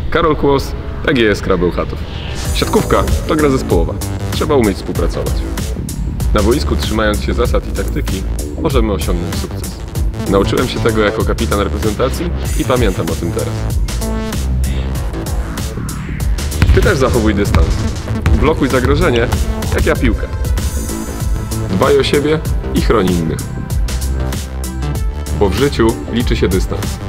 Karol Kłos, PGS Kraków Bełchatów. Siatkówka to gra zespołowa. Trzeba umieć współpracować. Na boisku, trzymając się zasad i taktyki, możemy osiągnąć sukces. Nauczyłem się tego jako kapitan reprezentacji i pamiętam o tym teraz. Ty też zachowuj dystans. Blokuj zagrożenie, jak ja piłkę. Dbaj o siebie i chroń innych. Bo w życiu liczy się dystans.